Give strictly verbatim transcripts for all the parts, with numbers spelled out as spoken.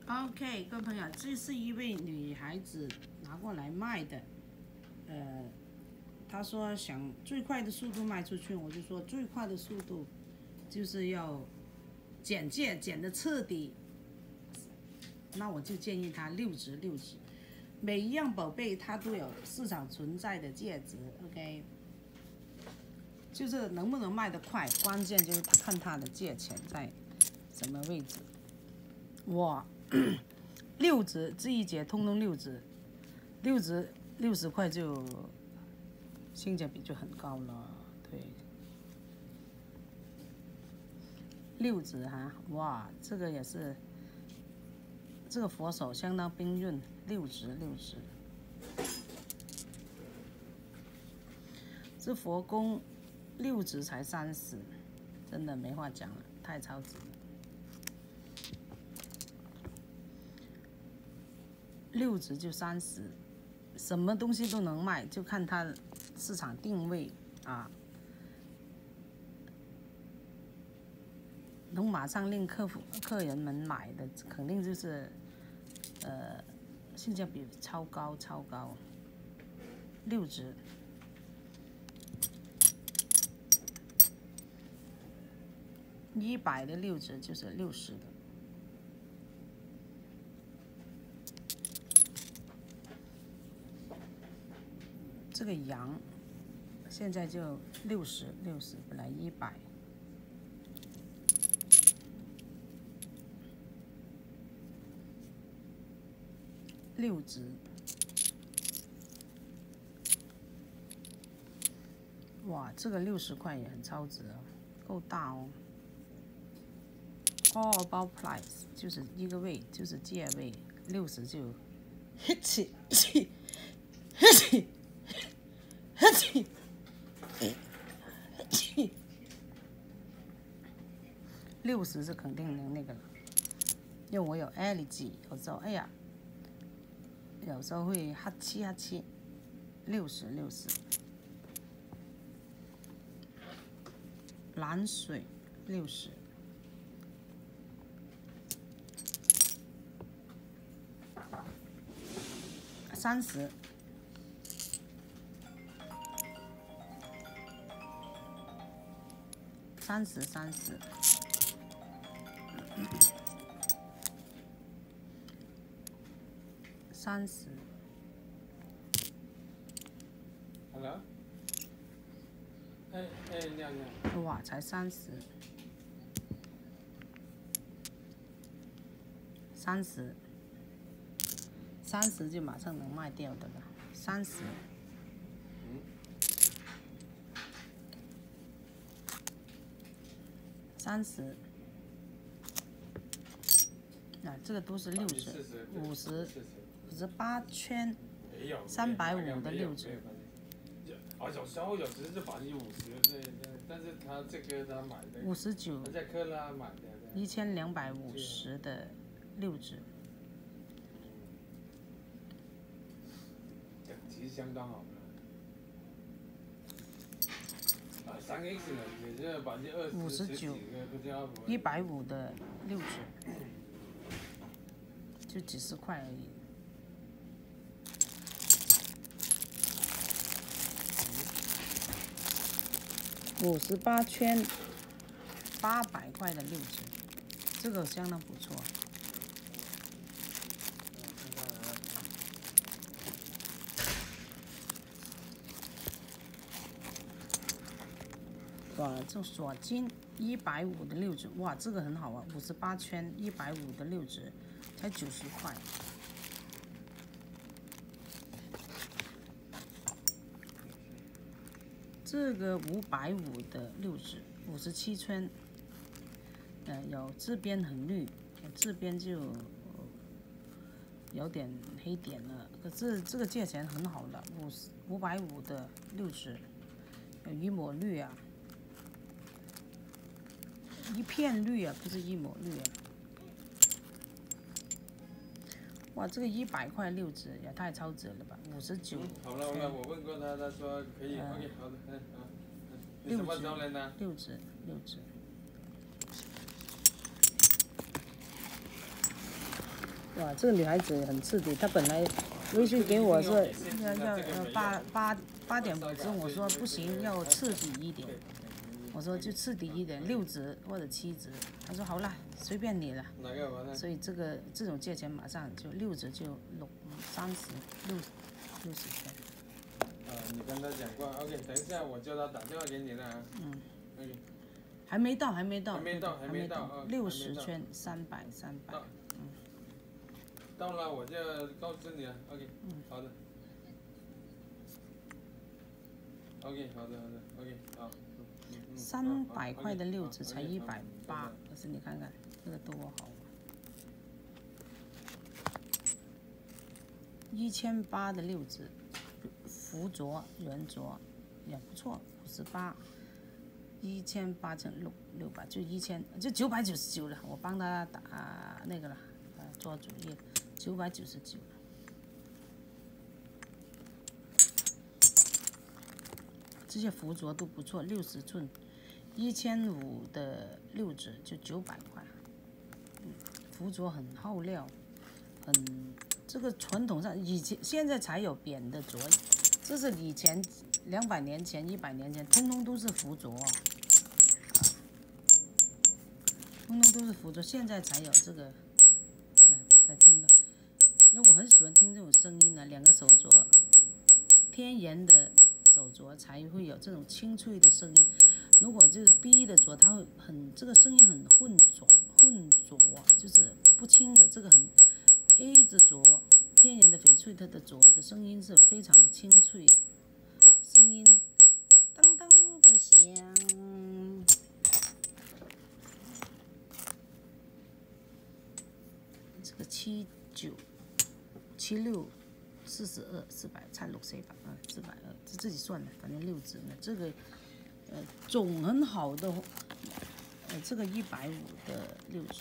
OK， 各位朋友，这是一位女孩子拿过来卖的，呃，她说想最快的速度卖出去，我就说最快的速度就是要剪戒剪得彻底，那我就建议她六指六指，每一样宝贝它都有市场存在的价值 ，OK， 就是能不能卖得快，关键就是看它的价钱在什么位置，哇。六指这一节通通六指，六指六十块就性价比就很高了，对。六指哈，哇，这个也是，这个佛手相当冰润，六指六指。这佛公六指才三十，真的没话讲了，太超值了。六指就三十，什么东西都能卖，就看它市场定位啊，能马上令客户客人们买的，肯定就是呃性价比超高超高。六指，一百的六指就是六十的。这个羊现在就六十六十，本来一百。六指，哇，这个六十块也很超值哦，够大哦。All about price 就是一个位，就是价位，六十就，嘿起起，嘿起。六十是肯定能那个了，因为我有 allergy， 有时候哎呀，有时候会哈气哈气。六十六十，蓝水六十，三十。三十三十，三十。 Hello？ 哎哎，你好你好。 哇，才三十，三十，三十就马上能卖掉的了，三十。三十，啊，这个都是六指，五十，五十八圈，三百五的六指。 啊，有时候有时是百分之五十，对对，但是他这个他买的。 五十九。 他在克拉买的。 一千两百五十的六指。 其实相当好的。三 X 呢，也是百分之二十。 五十九，一百五的六指，就几十块而已。五十八圈，八百块的六指，这个相当不错。哇，这锁金一百五的六指，哇，这个很好啊，五十八圈一百五的六指，才九十块。这个五百五的六指，五十七圈，呃，有这边很绿，这边就有点黑点了。可是这个价钱很好的，五十五百五的六指，有一抹绿啊。一片绿啊，不是一抹绿啊！哇，这个一百块六指也太超值了吧，五十九。 好了好了，我问过他，他说可以。OK， 好的，嗯好。 六指，六指，六指。 哇，这个女孩子很刺激，她本来微信给我是要要呃八八八点五支，我说不行，要刺激一点，我说就刺激一点，六支或者七支，她说好了，随便你了。所以这个这种价钱马上就六支就六三十六六十钱。 呃，你跟他讲过 ，OK， 等一下我叫他打电话给你了啊。 嗯。 OK。 还没到，还没到。 还没到，还没到。 六十圈，三百，三百。嗯。 到了我就告诉你了 ，OK。嗯。好的。OK， 好的，好的 ，OK， 好。 三百块的六支才一百八，可是你看看这个多好。一千八的六支，浮镯、圆镯也不错，五十八。一千八乘六六百就一千，就九百九十九了。我帮他打、啊、那个了，呃、啊，做主页，九百九十九了。这些浮镯都不错，六十寸，一千五的六指就九百块。嗯，浮镯很好料，很这个传统上以前现在才有扁的镯，这是以前两百年前、一百年前，通通都是浮镯啊。通通都是浮镯，现在才有这个，来才听到，因为我很喜欢听这种声音呢。两个手镯，天然的手镯才会有这种清脆的声音。如果就是 B 的镯，它会很这个声音很混浊，混浊就是不清的。这个很 A 的镯，天然的翡翠，它的镯的声音是非常清脆，声音当当的响。这个七九七六四十二四百差六四百啊，四百二，这自己算的，反正六支呢。这个呃种很好的，呃这个一百五的六十，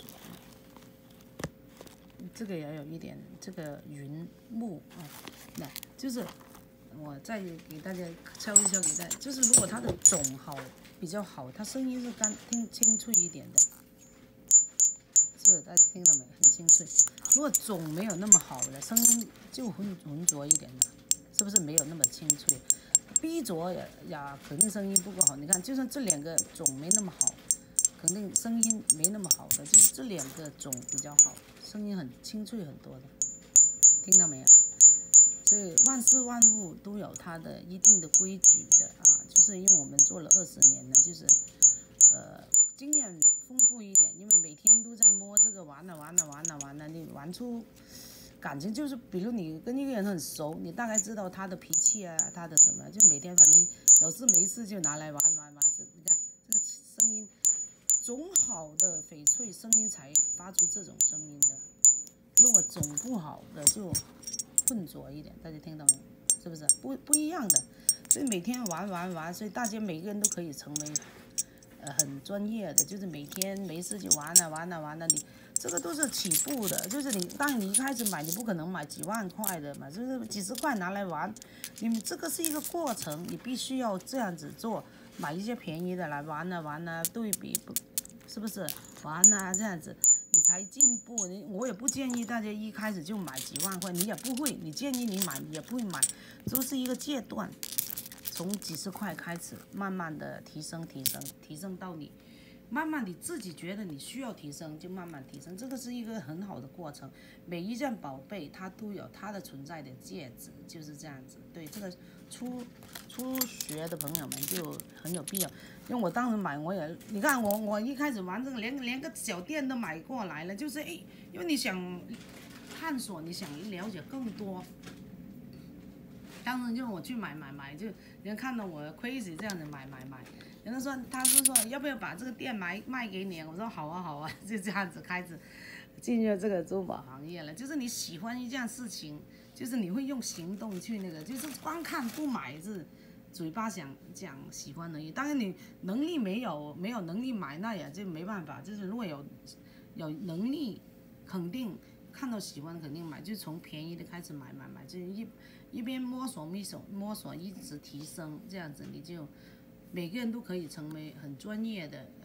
这个也有一点这个云木啊，那就是我再给大家敲一敲给大家，就是如果它的种好比较好，它声音是干听清脆一点的。是，大家听到没？很清脆。如果种没有那么好的，声音就浑浑浊一点的，是不是没有那么清脆 ？B 镯也呀，肯定声音不够好。你看，就算这两个种没那么好，肯定声音没那么好的，就是这两个种比较好，声音很清脆很多的，听到没有？所以万事万物都有它的一定的规矩的啊，就是因为我们做了二十年了，就是呃经验丰富一点，因为每天都在摸这个玩了玩了玩了玩了，你玩出感情，就是比如你跟一个人很熟，你大概知道他的脾气啊，他的什么，就每天反正有事没事就拿来玩玩玩。你看这个声音，种好的翡翠声音才发出这种声音的，如果种不好的就混浊一点，大家听到没有？是不是不不一样的？所以每天玩玩玩，所以大家每个人都可以成为呃很专业的，就是每天没事就玩了玩了玩了。你这个都是起步的，就是你当你一开始买，你不可能买几万块的嘛，就是几十块拿来玩。你这个是一个过程，你必须要这样子做，买一些便宜的来玩了玩了，对比不，是不是玩啊这样子？你才进步，你我也不建议大家一开始就买几万块，你也不会，你建议你买也不会买，都是一个阶段，从几十块开始，慢慢的提升提升提升到你，慢慢你自己觉得你需要提升就慢慢提升，这个是一个很好的过程。每一件宝贝它都有它的存在的价值，就是这样子。对这个初初学的朋友们就很有必要。因为我当时买，我也你看我我一开始玩这个，连连个小店都买过来了，就是哎，因为你想探索，你想了解更多。当时就我去买买买，就人看到我 crazy 这样子买买买，人家说他是说要不要把这个店卖卖给你？我说好啊好啊，就这样子开始进入这个珠宝行业了。就是你喜欢一件事情，就是你会用行动去那个，就是光看不买是。嘴巴想讲喜欢而已，当然你能力没有没有能力买，那也就没办法。就是如果有有能力，肯定看到喜欢肯定买，就从便宜的开始买买买，就一一边摸索摸索摸索，一直提升，这样子你就每个人都可以成为很专业的呃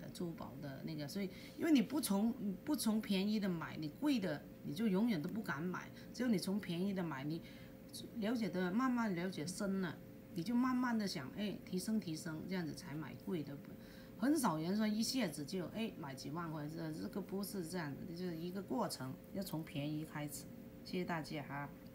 珠宝的那个，所以因为你不从不从便宜的买，你贵的你就永远都不敢买，只有你从便宜的买，你了解的慢慢了解深了，你就慢慢的想，哎，提升提升，这样子才买贵的。很少人说一下子就哎买几万块，这这个不是这样的，就是一个过程，要从便宜开始。谢谢大家哈。